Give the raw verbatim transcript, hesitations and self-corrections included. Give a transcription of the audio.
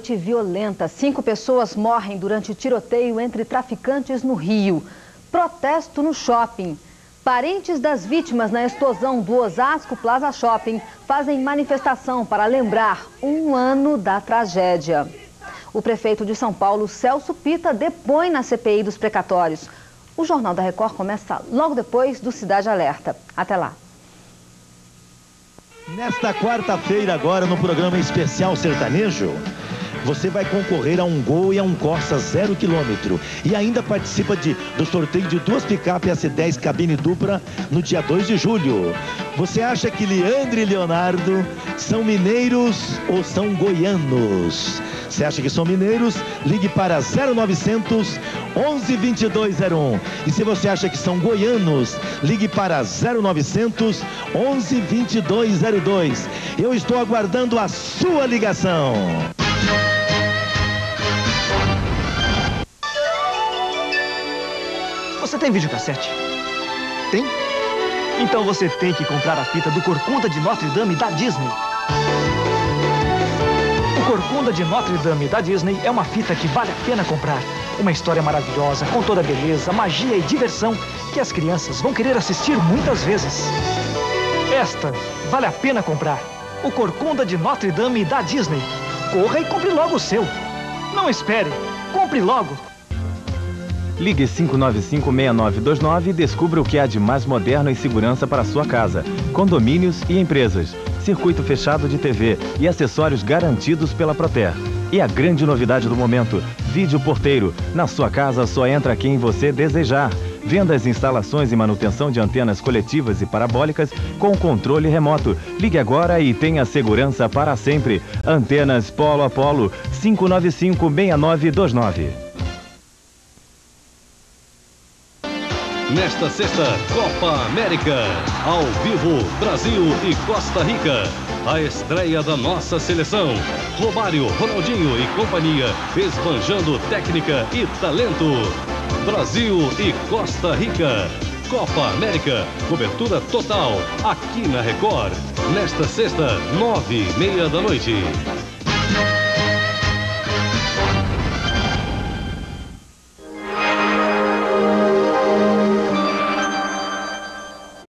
noite violenta. Cinco pessoas morrem durante tiroteio entre traficantes no Rio. Protesto no shopping. Parentes das vítimas na explosão do Osasco Plaza Shopping fazem manifestação para lembrar um ano da tragédia. O prefeito de São Paulo, Celso Pitta, depõe na C P I dos precatórios. O Jornal da Record começa logo depois do Cidade Alerta. Até lá. Nesta quarta-feira, agora no programa especial sertanejo, você vai concorrer a um Gol e a um Corsa zero quilômetro. E ainda participa de, do sorteio de duas picape A C dez cabine dupla no dia dois de julho. Você acha que Leandro e Leonardo são mineiros ou são goianos? Você acha que são mineiros? Ligue para zero novecentos, onze, vinte e dois zero um. E se você acha que são goianos, ligue para zero novecentos, onze, vinte e dois zero dois. Eu estou aguardando a sua ligação. Você tem videocassete? Tem? Então você tem que comprar a fita do Corcunda de Notre Dame da Disney. O Corcunda de Notre Dame da Disney é uma fita que vale a pena comprar. Uma história maravilhosa, com toda a beleza, magia e diversão que as crianças vão querer assistir muitas vezes. Esta vale a pena comprar. O Corcunda de Notre Dame da Disney. Corra e compre logo o seu. Não espere, compre logo. Ligue cinco nove cinco, seis nove dois nove e descubra o que há de mais moderno e segurança para a sua casa. Condomínios e empresas, circuito fechado de T V e acessórios garantidos pela Proter. E a grande novidade do momento, Vídeo Porteiro. Na sua casa só entra quem você desejar. Vendas, instalações e manutenção de antenas coletivas e parabólicas com controle remoto. Ligue agora e tenha segurança para sempre. Antenas Polo a Polo, cinco nove cinco, seis nove dois nove. Nesta sexta, Copa América, ao vivo, Brasil e Costa Rica. A estreia da nossa seleção. Romário, Ronaldinho e companhia, esbanjando técnica e talento. Brasil e Costa Rica. Copa América, cobertura total, aqui na Record. Nesta sexta, nove e meia da noite.